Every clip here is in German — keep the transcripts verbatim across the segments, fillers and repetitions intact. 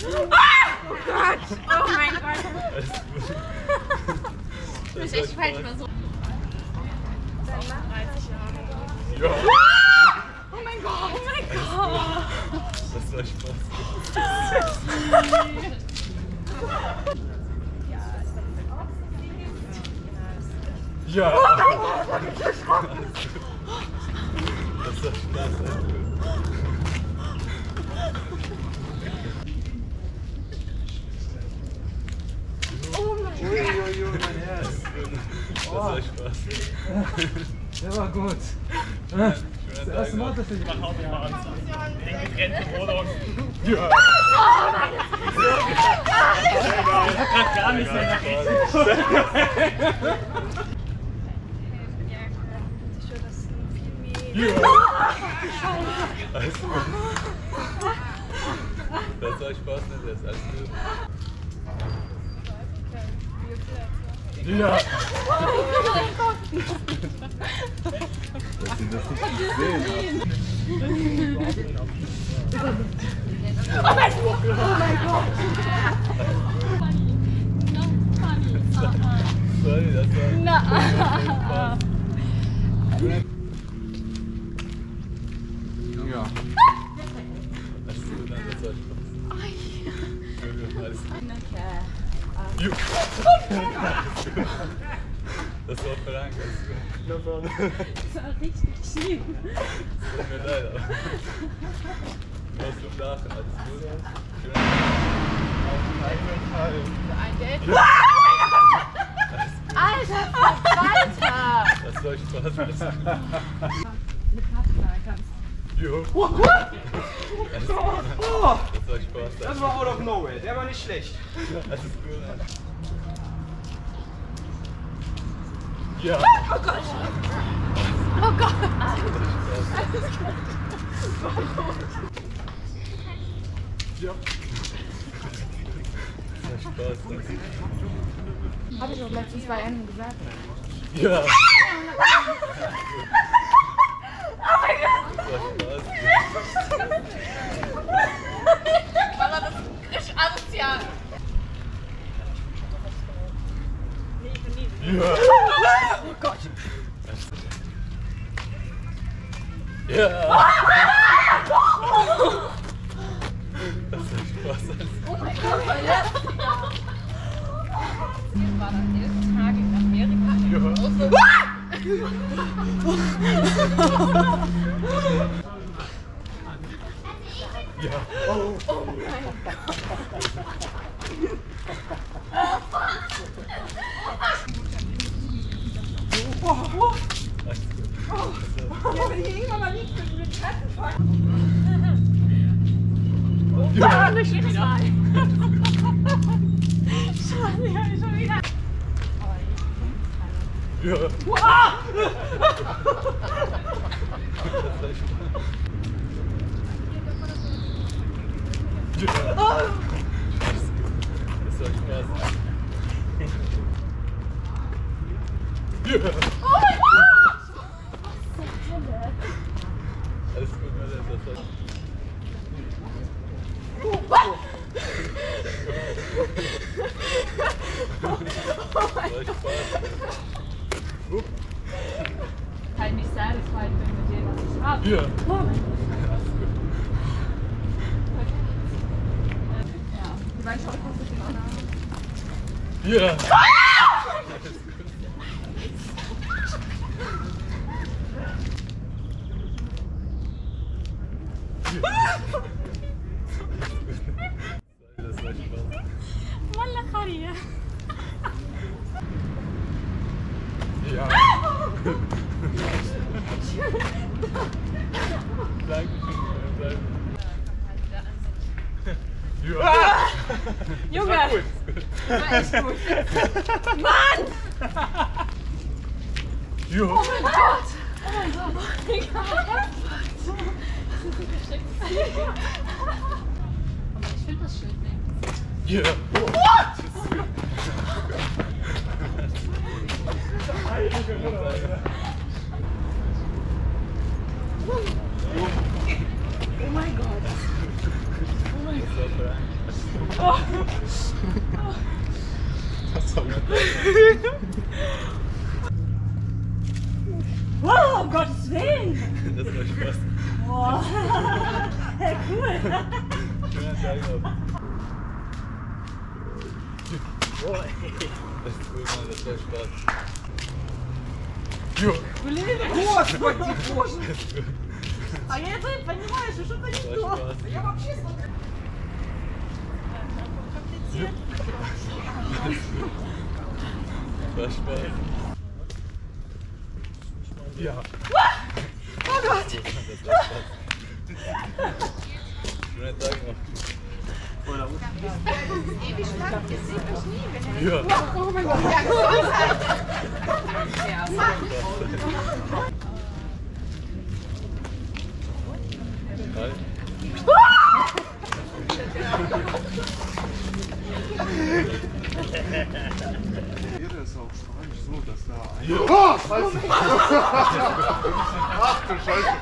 Oh Gott! Oh mein Gott! Du bist echt falsch versucht. Dann nach dreißig Jahren. Ja! Oh mein Gott! Oh mein Gott! Das war Spaß. Ja! Oh mein Gott! Das ist erschrocken! Das war Spaß. Oh mein Gott! Uiuiui, mein Herz. Das war Spaß. Der war gut. Das erste Mal, dass ich nach Hause mache. Eng getrennte Wohnung. Ja. Ich hab grad gar nicht mehr nachgedacht. Ja. Alles gut. Das war Spaß, ne? Das ist alles gut. Ja! Dass sie das nicht gesehen hat. Oh mein Gott! Oh mein Gott! Sorry, das war... Na! Ja. Das ist gut, nein, das war Spaß. Alles gut. Jo. Das war Frank, alles gut. Das war richtig schief. Tut mir leid, aber... Du hast zum Lachen, alles gut? Auf keinen Fall. Ein Date? Ja. Alter, Walter! Das war Spaß. Mit Partner kannst Jo. Oh, Alles gut. oh, Das war Spaß. das war out of nowhere. Der war nicht schlecht. Alles gut. Ja. Oh Gott! Oh Gott! Ja. Das war Spaß. Hab ich auch letztens bei einem gesagt. Ja. Oh mein Gott! Das war Spaß. Mama, das ist asozial. Ja. Oh Gott! Ja. Das war Spaß. Oh mein Gott! Wir waren am elften Tag in Amerika. Ja. Ja. Oh. Oh mein Gott! Oh, oh. Alles gut. Ja, wenn hier irgendwann mal liegt, können wir Treppen fahren. Ja. Oh, nicht jedes Mal. Schade, ja, schon wieder. Ja. Wow! Ja. Oh. Das war Spaß. Ja. Oh mein Gott! Alles gut, Mädel, das war... Oh mein Das war Spaß. Upp. Halt nicht satisfied bin mit dem, was ich habe. Ja. Oh mein Gott. Ja, die beiden Schotten kostet den auch noch. Ja. Das war Spaß. Wallah, Kharia. Ja. Dankeschön. Ja. Junge! Das war gut. Das war echt gut. Mann! Ja. Oh mein Gott! Oh mein Gott! Oh mein Gott! Aber ich will das Schild nehmen. Ja. What? Oh mein Gott! Oh mein Gott! Wow, um Gottes Willen! Das war Spaß. Boah, hey, cool! Schöner Tag noch. Boah, ey. Das ist cool, Mann, das war Spaß. Jo. Господи, боже! А я это понимаю, что что-то не то. Я вообще смотрю. Das war Spaß. Ja. Oh Gott! Das war Spaß. Schöner Tag noch. Ewig lang, jetzt sieht mich nie, wenn er... Ja. Oh mein Gott, ja, gut. Ja, Hi. Jeder ist auch Spanisch so, dass da ein... Oh, Scheiße! Ach du Scheiße!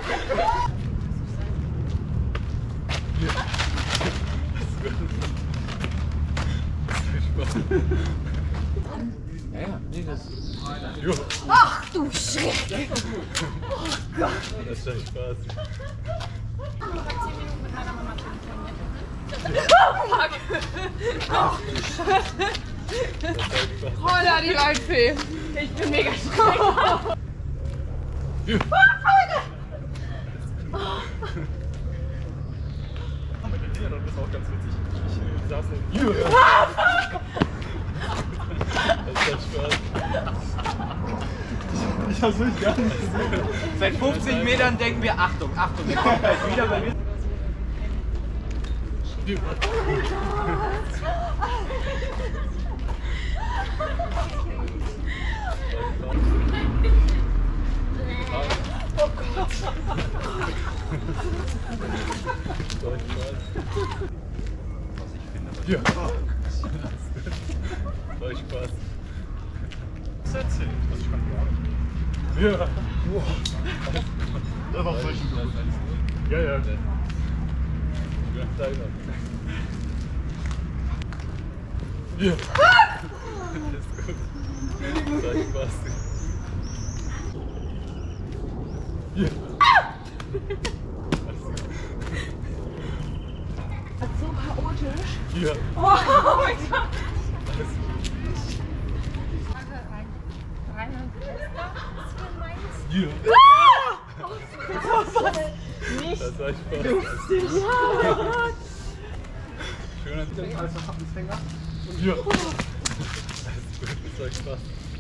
Ja, ja, nee, das... Ach du Schreck! Oh Gott! Das war Spaß. Oh fuck! Holla die Waldfee! Ich bin mega schreck! Ja. Das ist auch ganz witzig. Ich saß in Ja. Das war Spaß. Ich hab's wirklich gar nicht gesehen. Seit fünfzig Metern denken wir, Achtung, Achtung, der kommt gleich wieder, weil wir... Oh Gott! Ja. War Spaß. Was erzählt? Was ich kann gar Ja. Das war richtig gut. Ja, ja. Schönen Tag noch. Ja. Das ist gut. War Spaß. Ja. So chaotisch. Ja. Oh mein Gott! Ja. Nicht Das war Spaß. lustig. Ja. Schöner Tag. Als Verfassungsfänger. Ja. Das ist gut. Das war Spaß.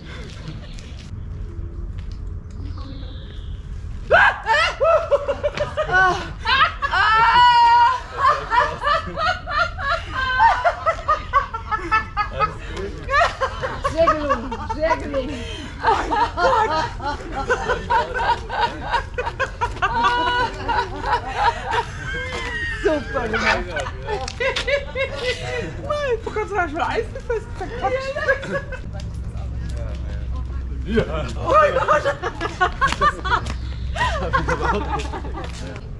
Sehr gelungen, sehr gelungen. Super gemacht. Du kannst ja schon Eisenfest verquatschen. Ja. Oh mein Gott!